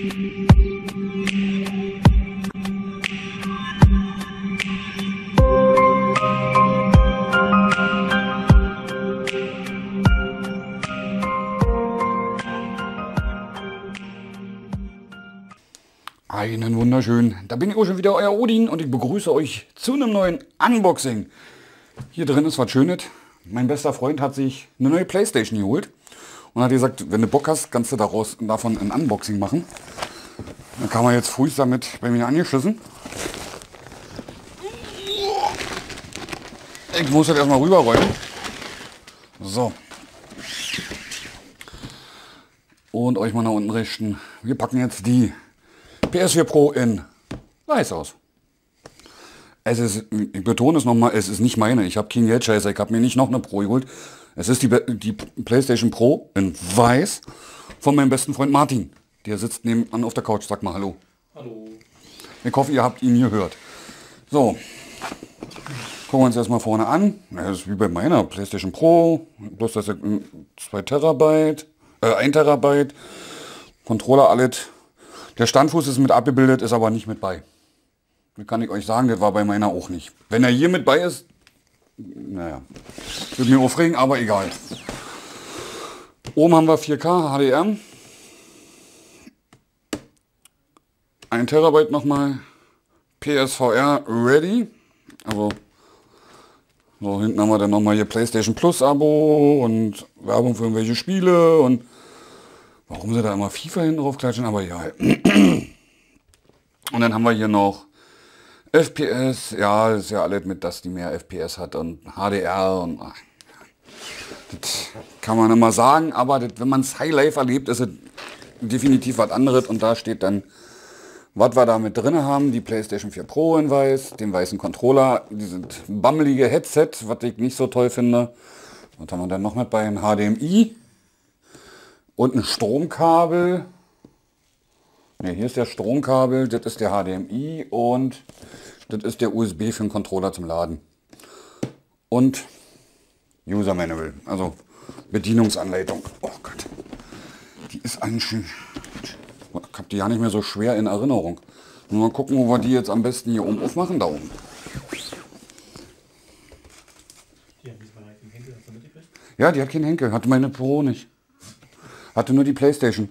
Einen wunderschönen, da bin ich auch schon wieder, euer Odin, und ich begrüße euch zu einem neuen Unboxing. Hier drin ist was Schönes. Mein bester Freund hat sich eine neue Playstation geholt und hat gesagt, wenn du Bock hast, kannst du davon ein Unboxing machen. Dann kam er jetzt früh damit bei mir angeschlossen. Ich muss das erstmal rüberräumen. So. Und euch mal nach unten richten. Wir packen jetzt die PS4 Pro in weiß aus. Es ist, ich betone es nochmal, es ist nicht meine. Ich habe keinen Geldscheißer, ich habe mir nicht noch eine Pro geholt. Es ist die PlayStation Pro in weiß von meinem besten Freund Martin. Der sitzt nebenan auf der Couch. Sag mal Hallo. Hallo. Ich hoffe, ihr habt ihn gehört. So, gucken wir uns erstmal vorne an. Das ist wie bei meiner PlayStation Pro. Bloß das 2 Terabyte, 1 Terabyte. Controller, alles. Der Standfuß ist mit abgebildet, ist aber nicht mit bei. Das kann ich euch sagen, das war bei meiner auch nicht. Wenn er hier mit bei ist, naja, wird mir aufregen, aber egal. Oben haben wir 4K HDR. 1 Terabyte nochmal. PSVR ready. Also, so hinten haben wir dann nochmal hier PlayStation Plus Abo und Werbung für irgendwelche Spiele und warum sie da immer FIFA hinten drauf klatschen, aber ja. Und dann haben wir hier noch FPS, ja, das ist ja alles mit, dass die mehr FPS hat und HDR und ach, das kann man immer sagen, aber das, wenn man es Highlife erlebt, ist es definitiv was anderes und da steht dann, was wir da mit drin haben, die PlayStation 4 Pro in weiß, den weißen Controller, dieses bammelige Headset, was ich nicht so toll finde. Was haben wir dann noch mit bei? Ein HDMI. Und ein Stromkabel. Ne, hier ist der Stromkabel, das ist der HDMI und das ist der USB für den Controller zum Laden. Und User Manual, also Bedienungsanleitung. Oh Gott, die ist eigentlich schön. Ich habe die ja nicht mehr so schwer in Erinnerung. Nur mal gucken, wo wir die jetzt am besten hier oben aufmachen, da oben. Ja, die hat keinen Henkel, hatte meine Pro nicht. Hatte nur die PlayStation.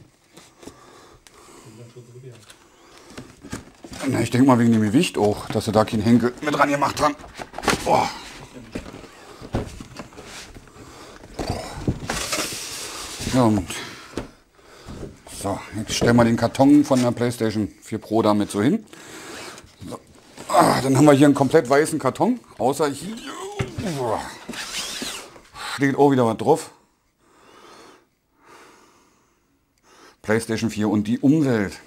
Na, ich denke mal wegen dem Gewicht auch, dass sie da keinen Henkel mit dran gemacht haben. Oh. Ja, und so, jetzt stellen wir den Karton von der PlayStation 4 Pro damit so hin. So. Dann haben wir hier einen komplett weißen Karton, außer hier steht auch wieder was drauf. PlayStation 4 und die Umwelt.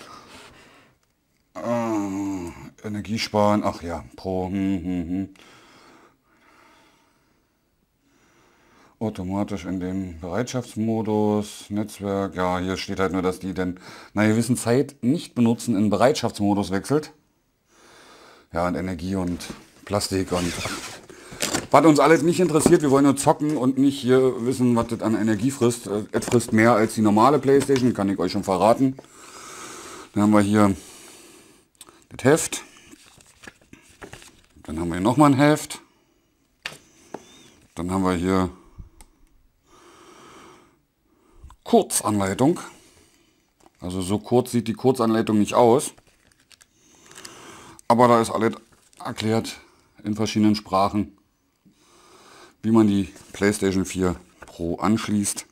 Energiesparen, ach ja, Pro. Automatisch in den Bereitschaftsmodus, Netzwerk, ja, hier steht halt nur, dass die dann nach einer gewissen Zeit nicht benutzen, in Bereitschaftsmodus wechselt. Ja, und Energie und Plastik und was uns alles nicht interessiert, wir wollen nur zocken und nicht hier wissen, was das an Energie frisst. Es frisst mehr als die normale PlayStation, kann ich euch schon verraten. Dann haben wir hier das Heft. Dann haben wir hier nochmal ein Heft. Dann haben wir hier Kurzanleitung. Also so kurz sieht die Kurzanleitung nicht aus. Aber da ist alles erklärt in verschiedenen Sprachen, wie man die PlayStation 4 Pro anschließt.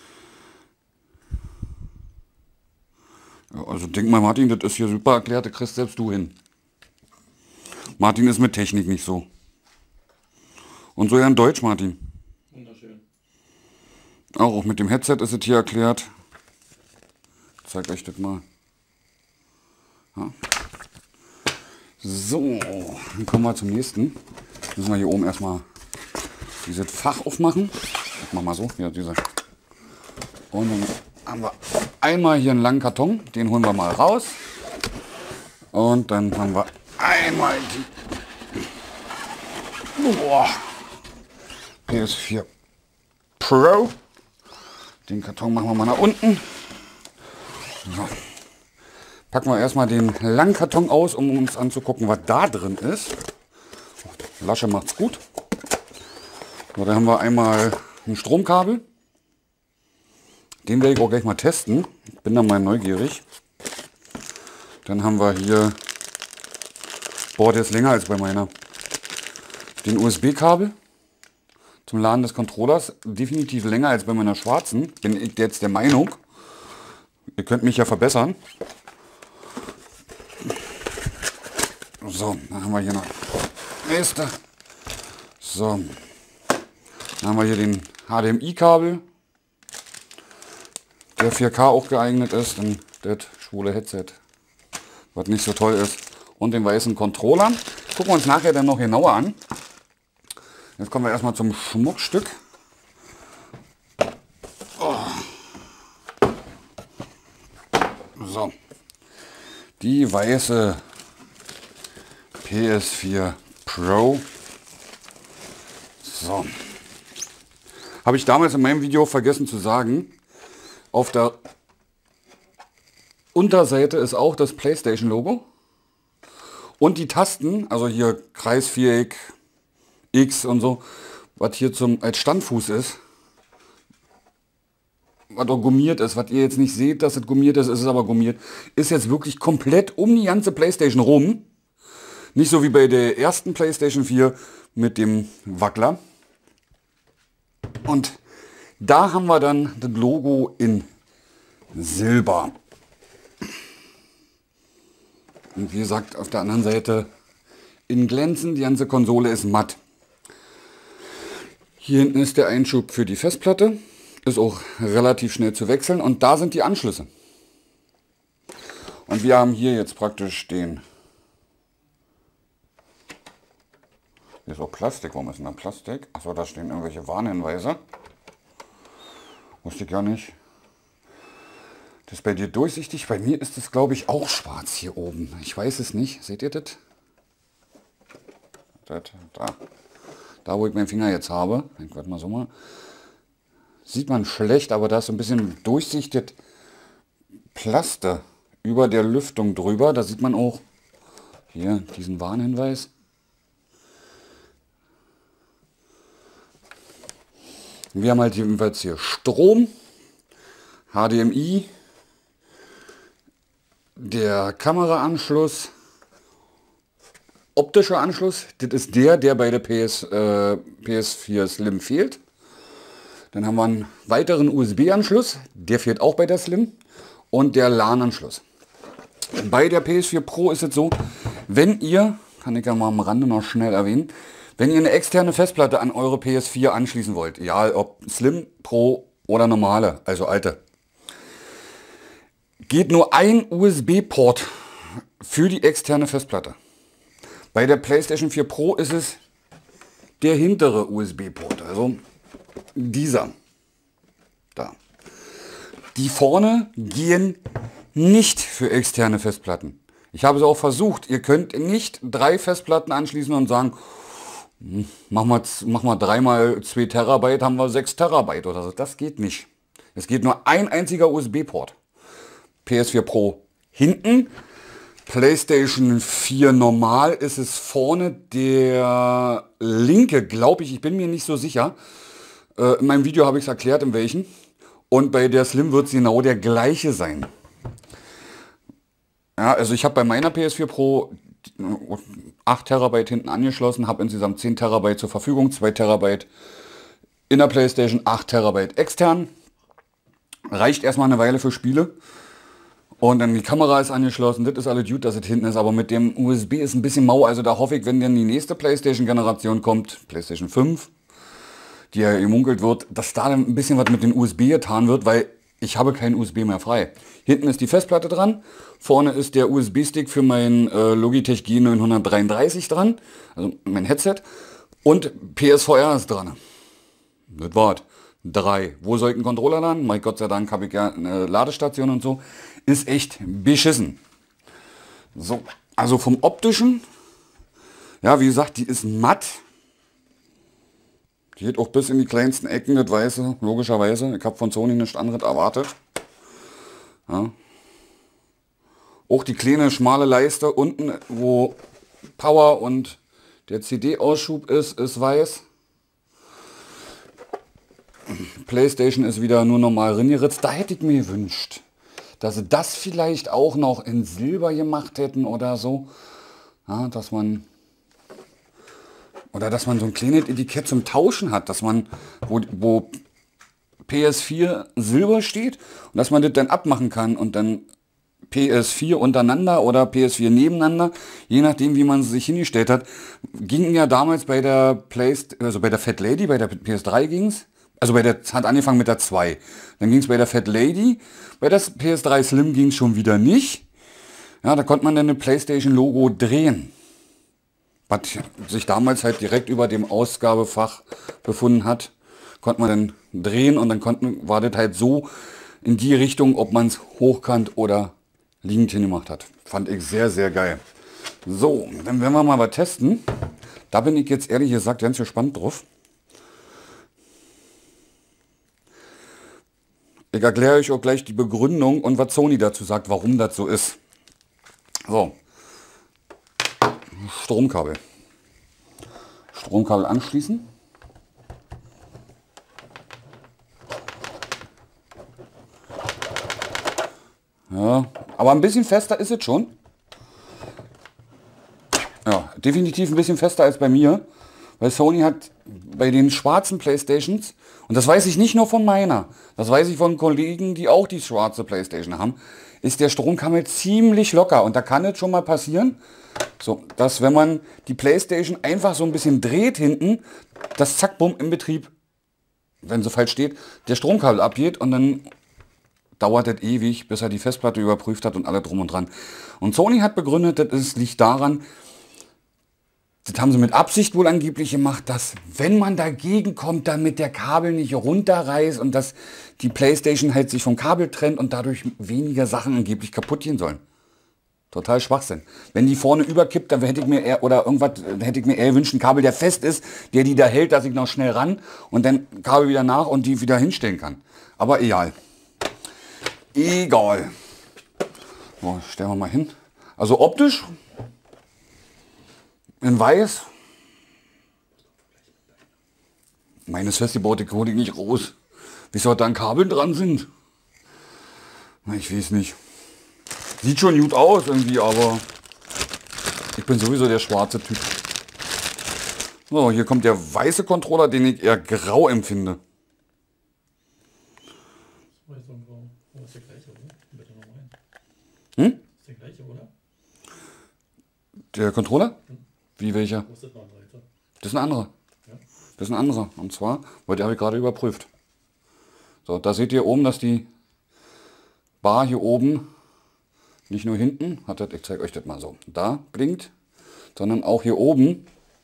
Ja, also denk mal Martin, das ist hier super erklärt, das kriegst selbst du hin. Martin ist mit Technik nicht so. Und so ja in Deutsch, Martin. Wunderschön. Auch mit dem Headset ist es hier erklärt. Ich zeige euch das mal. Ja. So, dann kommen wir zum nächsten. Müssen wir hier oben erstmal dieses Fach aufmachen. Ich mach mal so. Hier, diese. Und dann haben wir einmal hier einen langen Karton. Den holen wir mal raus. Und dann haben wir einmal die PS4 Pro. Den Karton machen wir mal nach unten. So. Packen wir erstmal den langen Karton aus, um uns anzugucken, was da drin ist. Lasche macht's gut. So, da haben wir einmal ein Stromkabel. Den werde ich auch gleich mal testen. Ich bin da mal neugierig. Dann haben wir hier, boah, der ist länger als bei meiner, den USB-Kabel zum Laden des Controllers. Definitiv länger als bei meiner schwarzen. Bin ich jetzt der Meinung. Ihr könnt mich ja verbessern. So, dann haben wir hier noch nächste. So, dann haben wir hier den HDMI-Kabel, der 4K auch geeignet ist, denn das schwule Headset, was nicht so toll ist, und den weißen Controller. Gucken wir uns nachher dann noch genauer an. Jetzt kommen wir erstmal zum Schmuckstück. Oh. So, die weiße PS4 Pro. So. Habe ich damals in meinem Video vergessen zu sagen. Auf der Unterseite ist auch das PlayStation Logo. Und die Tasten, also hier Kreis, Viereck, X und so, was hier als Standfuß ist. Was auch gummiert ist, was ihr jetzt nicht seht, dass es gummiert ist, ist es aber gummiert. Ist jetzt wirklich komplett um die ganze PlayStation rum. Nicht so wie bei der ersten PlayStation 4 mit dem Wackler. Und da haben wir dann das Logo in Silber. Und wie gesagt, auf der anderen Seite in Glänzen. Die ganze Konsole ist matt. Hier hinten ist der Einschub für die Festplatte. Ist auch relativ schnell zu wechseln. Und da sind die Anschlüsse. Und wir haben hier jetzt praktisch den... Hier ist auch Plastik. Warum ist denn da Plastik? Achso, da stehen irgendwelche Warnhinweise. Wusste ich gar nicht. Das ist bei dir durchsichtig. Bei mir ist es, glaube ich, auch schwarz hier oben. Ich weiß es nicht. Seht ihr das? Da, wo ich meinen Finger jetzt habe. Ich warte mal so mal. Sieht man schlecht, aber da ist so ein bisschen durchsichtig Plaste über der Lüftung drüber. Da sieht man auch hier diesen Warnhinweis. Wir haben halt jedenfalls hier Strom, HDMI, der Kameraanschluss, optischer Anschluss. Das ist der bei der PS4 Slim fehlt. Dann haben wir einen weiteren USB-Anschluss, der fehlt auch bei der Slim. Und der LAN-Anschluss. Bei der PS4 Pro ist es so, wenn ihr, kann ich ja mal am Rande noch schnell erwähnen, wenn ihr eine externe Festplatte an eure PS4 anschließen wollt, egal ob Slim, Pro oder normale, also alte, geht nur ein USB-Port für die externe Festplatte. Bei der PlayStation 4 Pro ist es der hintere USB-Port, also dieser. Da. Die vorne gehen nicht für externe Festplatten. Ich habe es auch versucht. Ihr könnt nicht 3 Festplatten anschließen und sagen, mach mal 3 mal 2 Terabyte, haben wir 6 Terabyte oder so. Das geht nicht. Es geht nur ein einziger USB-Port. PS4 Pro hinten. PlayStation 4 normal ist es vorne der linke, glaube ich. Ich bin mir nicht so sicher. In meinem Video habe ich es erklärt, in welchen. Und bei der Slim wird es genau der gleiche sein. Ja, also ich habe bei meiner PS4 Pro 8 Terabyte hinten angeschlossen, habe insgesamt 10 Terabyte zur Verfügung, 2 Terabyte in der PlayStation, 8 Terabyte extern. Reicht erstmal eine Weile für Spiele. Und dann die Kamera ist angeschlossen, das ist alles gut, dass es hinten ist, aber mit dem USB ist ein bisschen mau. Also da hoffe ich, wenn dann die nächste PlayStation-Generation kommt, PlayStation 5, die ja gemunkelt wird, dass da dann ein bisschen was mit den USB getan wird, weil ich habe keinen USB mehr frei. Hinten ist die Festplatte dran, vorne ist der USB-Stick für mein Logitech G933 dran, also mein Headset, und PSVR ist dran. Das war's. 3. Wo soll ich einen Controller laden? Mein Gott sei Dank habe ich ja eine Ladestation und so. Ist echt beschissen. So, also vom optischen, ja, wie gesagt, die ist matt. Die geht auch bis in die kleinsten Ecken, das Weiße, logischerweise. Ich habe von Sony nichts anderes erwartet. Ja. Auch die kleine schmale Leiste unten, wo Power und der CD-Ausschub ist weiß. PlayStation ist wieder nur normal reingeritzt. Da hätte ich mir gewünscht, dass sie das vielleicht auch noch in Silber gemacht hätten oder so. Ja, dass man so ein kleines Etikett zum Tauschen hat, dass man, wo PS4 Silber steht und dass man das dann abmachen kann und dann PS4 untereinander oder PS4 nebeneinander, je nachdem wie man es sich hingestellt hat. Ging ja damals bei der also bei der Fat Lady, bei der PS3 ging es. Also hat angefangen mit der 2. Dann ging es bei der Fat Lady, bei der PS3 Slim ging es schon wieder nicht. Ja, da konnte man dann ein PlayStation Logo drehen. Was sich damals halt direkt über dem Ausgabefach befunden hat, konnte man dann drehen und dann war das halt so in die Richtung, ob man es hochkant oder liegend hingemacht hat. Fand ich sehr, sehr geil. So, dann werden wir mal was testen. Da bin ich jetzt ehrlich gesagt ganz gespannt drauf. Ich erkläre euch auch gleich die Begründung und was Sony dazu sagt, warum das so ist. So, Stromkabel. Stromkabel anschließen. Ja, aber ein bisschen fester ist es schon. Ja, definitiv ein bisschen fester als bei mir. Weil Sony hat bei den schwarzen Playstations, und das weiß ich nicht nur von meiner, das weiß ich von Kollegen, die auch die schwarze Playstation haben, ist der Stromkabel ziemlich locker. Und da kann es schon mal passieren, so, dass wenn man die Playstation einfach so ein bisschen dreht hinten, das zack, bumm, im Betrieb, wenn sie falsch steht, der Stromkabel abgeht und dann dauert es ewig, bis er die Festplatte überprüft hat und alle drum und dran. Und Sony hat begründet, das liegt daran, das haben sie mit Absicht wohl angeblich gemacht, dass wenn man dagegen kommt, damit der Kabel nicht runterreißt und dass die Playstation halt sich vom Kabel trennt und dadurch weniger Sachen angeblich kaputt gehen sollen. Total Schwachsinn. Wenn die vorne überkippt, dann hätte ich mir eher, oder irgendwas, hätte ich mir eher gewünscht, ein Kabel, der fest ist, der die da hält, dass ich noch schnell ran und dann Kabel wieder nach und die wieder hinstellen kann. Aber egal. Egal. So, stellen wir mal hin. Also optisch in weiß. Meines festgebaute Code nicht groß. Wieso da ein Kabel dran sind? Na, ich weiß nicht. Sieht schon gut aus irgendwie, aber ich bin sowieso der schwarze Typ. So, hier kommt der weiße Controller, den ich eher grau empfinde. Weiß und grau. Oh, ist der gleiche, oder? Bitte noch rein. Hm? Ist der gleiche, oder? Der Controller? Wie welcher? Wo ist das noch ein Seite? Das ist ein anderer. Ja? Das ist ein anderer. Und zwar, weil der habe ich gerade überprüft. So, da seht ihr oben, dass die Bar hier oben nicht nur hinten, ich zeige euch das mal so, da blinkt, sondern auch hier oben.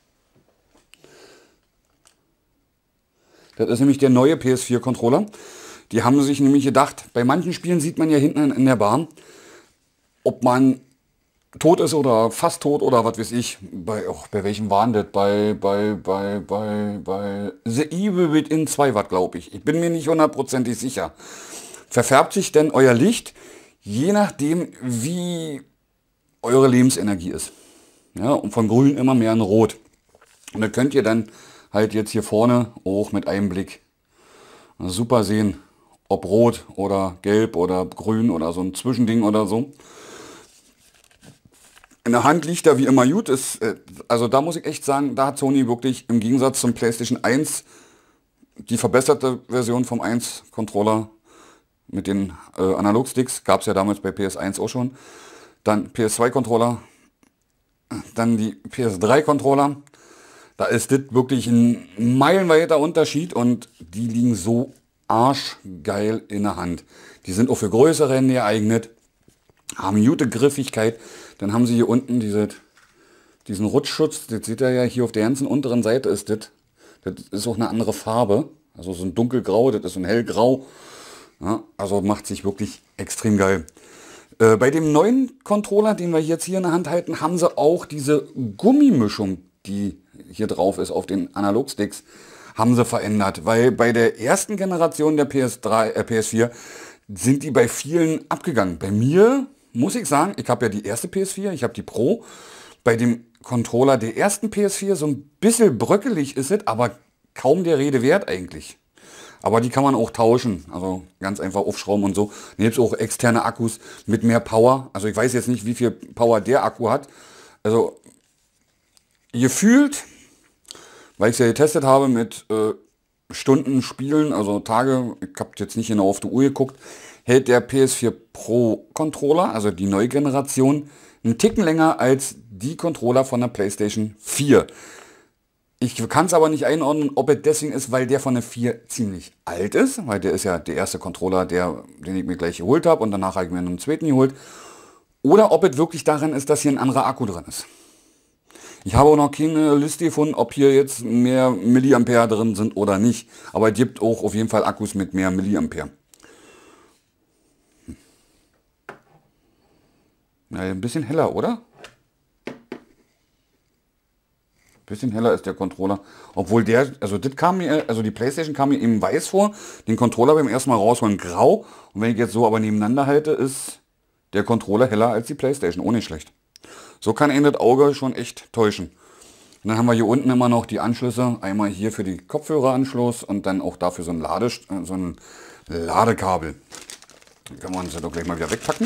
Das ist nämlich der neue PS4 Controller. Die haben sich nämlich gedacht, bei manchen Spielen sieht man ja hinten in der Bar, ob man tot ist oder fast tot oder was weiß ich. Bei welchem waren das? Bei The Evil Within 2 war, glaube ich. Ich bin mir nicht hundertprozentig sicher. Verfärbt sich denn euer Licht, je nachdem wie eure Lebensenergie ist. Ja, und von grün immer mehr in rot. Und da könnt ihr dann halt jetzt hier vorne auch mit einem Blick super sehen, ob rot oder gelb oder grün oder so ein Zwischending oder so. In der Hand liegt er wie immer gut. Also da muss ich echt sagen, da hat Sony wirklich im Gegensatz zum PlayStation 1 die verbesserte Version vom 1 Controller mit den Analogsticks. Gab es ja damals bei PS1 auch schon. Dann PS2 Controller, dann die PS3 Controller. Da ist das wirklich ein meilenweiter Unterschied und die liegen so arschgeil in der Hand. Die sind auch für größere Hände geeignet, haben gute Griffigkeit. Dann haben sie hier unten diesen Rutschschutz, das seht ihr ja hier auf der ganzen unteren Seite ist das. Das ist auch eine andere Farbe, also so ein dunkelgrau, das ist so ein hellgrau. Ja, also macht sich wirklich extrem geil. Bei dem neuen Controller, den wir jetzt hier in der Hand halten, haben sie auch diese Gummimischung, die hier drauf ist auf den Analogsticks, haben sie verändert. Weil bei der ersten Generation der PS4 sind die bei vielen abgegangen. Bei mir muss ich sagen, ich habe ja die erste PS4, ich habe die Pro. Bei dem Controller der ersten PS4 so ein bisschen bröckelig ist es, aber kaum der Rede wert eigentlich. Aber die kann man auch tauschen, also ganz einfach aufschrauben und so. Dann gibt es auch externe Akkus mit mehr Power. Also ich weiß jetzt nicht, wie viel Power der Akku hat. Also gefühlt, weil ich es ja getestet habe mit Stunden Spielen, also Tage, ich habe jetzt nicht genau auf die Uhr geguckt, hält der PS4 Pro Controller, also die neue Generation, einen Ticken länger als die Controller von der PlayStation 4. Ich kann es aber nicht einordnen, ob es deswegen ist, weil der von der 4 ziemlich alt ist, weil der ist ja der erste Controller, den ich mir gleich geholt habe und danach habe ich mir einen zweiten geholt. Oder ob es wirklich daran ist, dass hier ein anderer Akku drin ist. Ich habe auch noch keine Liste gefunden, ob hier jetzt mehr Milliampere drin sind oder nicht. Aber es gibt auch auf jeden Fall Akkus mit mehr Milliampere. Ja, ein bisschen heller, oder? Bisschen heller ist der Controller. Obwohl der, also das kam mir, also die PlayStation kam mir eben weiß vor. Den Controller beim ersten Mal rausholen grau. Und wenn ich jetzt so aber nebeneinander halte, ist der Controller heller als die PlayStation. Ohne schlecht. So kann ihn das Auge schon echt täuschen. Und dann haben wir hier unten immer noch die Anschlüsse. Einmal hier für die Kopfhöreranschluss und dann auch dafür so ein Ladekabel. Dann können wir uns das doch gleich mal wieder wegpacken.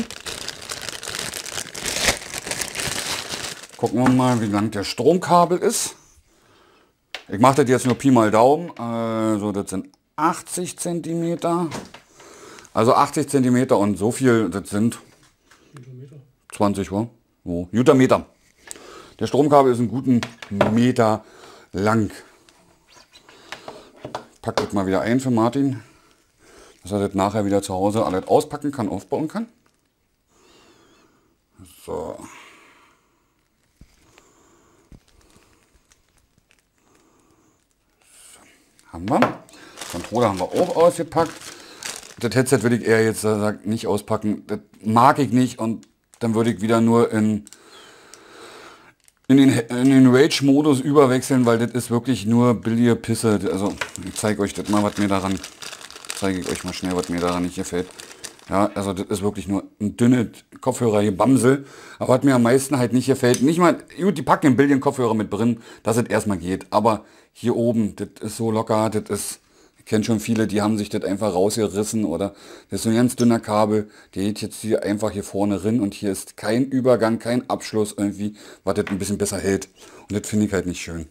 Gucken wir mal, wie lang der Stromkabel ist. Ich mache das jetzt nur Pi mal Daumen. Also das sind 80 cm. Also 80 cm und so viel, das sind 20, wa? Oh, Meter. Der Stromkabel ist einen guten Meter lang. Pack das mal wieder ein für Martin, dass er das nachher wieder zu Hause alles auspacken kann, aufbauen kann. So. Haben wir. Controller haben wir auch ausgepackt. Das Headset würde ich eher jetzt nicht auspacken. Das mag ich nicht und dann würde ich wieder nur in den Rage-Modus überwechseln, weil das ist wirklich nur billige Pisse. Also ich zeige euch das mal, was mir daran, zeige ich euch mal schnell, was mir daran nicht gefällt. Ja, also das ist wirklich nur ein dünnes Kopfhörer hier Bamsel. Aber was mir am meisten halt nicht gefällt, nicht mal, gut, die packen den billigen Kopfhörer mit drin, dass es erstmal geht. Aber hier oben, das ist so locker, das ist, ich kenne schon viele, die haben sich das einfach rausgerissen oder das ist so ein ganz dünner Kabel, der geht jetzt hier einfach hier vorne rein und hier ist kein Übergang, kein Abschluss irgendwie, was das ein bisschen besser hält. Und das finde ich halt nicht schön.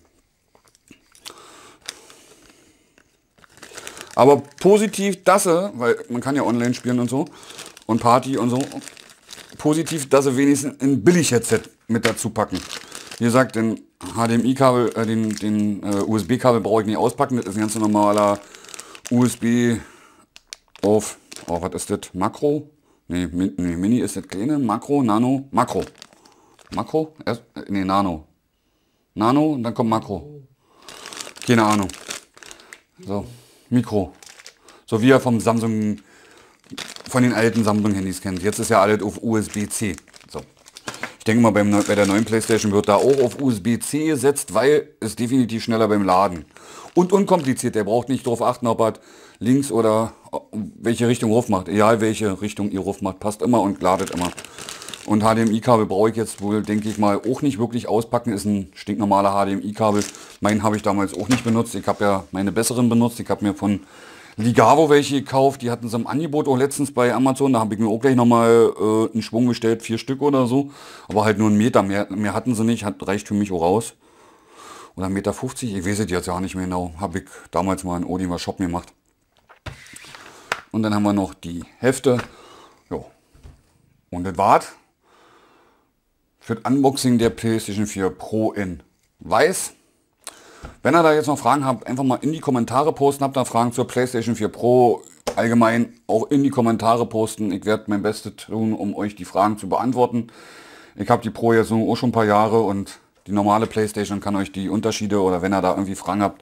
Aber positiv, dass sie, weil man kann ja online spielen und so und Party und so, positiv, dass sie wenigstens ein Billig-Headset mit dazu packen. Wie gesagt, den HDMI-Kabel, den USB-Kabel brauche ich nicht auspacken, das ist ein ganz normaler USB auf, oh, was ist das, Makro? Nee, Mini ist das kleine, Makro, Nano, Makro. Makro? Nee, Nano. Nano und dann kommt Makro. Keine Ahnung. So. Mikro. So wie er vom Samsung, von den alten Samsung-Handys kennt. Jetzt ist ja alles auf USB-C. So. Ich denke mal, bei der neuen PlayStation wird da auch auf USB-C gesetzt, weil es definitiv schneller beim Laden. Und unkompliziert. Der braucht nicht darauf achten, ob er links oder welche Richtung Ruf macht. Egal welche Richtung ihr Ruf macht, passt immer und ladet immer. Und HDMI-Kabel brauche ich jetzt wohl, denke ich mal, auch nicht wirklich auspacken. Ist ein stinknormaler HDMI-Kabel. Meinen habe ich damals auch nicht benutzt. Ich habe ja meine besseren benutzt. Ich habe mir von Ligavo welche gekauft. Die hatten sie im Angebot auch letztens bei Amazon. Da habe ich mir auch gleich nochmal einen Schwung bestellt. 4 Stück oder so. Aber halt nur einen Meter. Mehr hatten sie nicht. Reicht für mich auch raus. Oder 1,50 Meter. Ich weiß es jetzt ja nicht mehr genau. Habe ich damals mal in Odimer Shop gemacht. Und dann haben wir noch die Hefte. Jo. Und das war's. Für das Unboxing der PlayStation 4 Pro in weiß. Wenn ihr da jetzt noch Fragen habt, einfach mal in die Kommentare posten. Habt ihr Fragen zur PlayStation 4 Pro allgemein auch in die Kommentare posten. Ich werde mein Bestes tun, um euch die Fragen zu beantworten. Ich habe die Pro jetzt auch schon ein paar Jahre und die normale PlayStation kann euch die Unterschiede oder wenn ihr da irgendwie Fragen habt,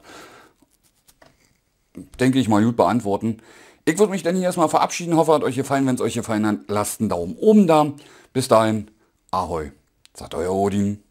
denke ich mal gut beantworten. Ich würde mich dann hier erstmal verabschieden. Hoffe, hat euch gefallen. Wenn es euch gefallen hat, lasst einen Daumen oben da. Bis dahin, Ahoi. Sagt euer Odin.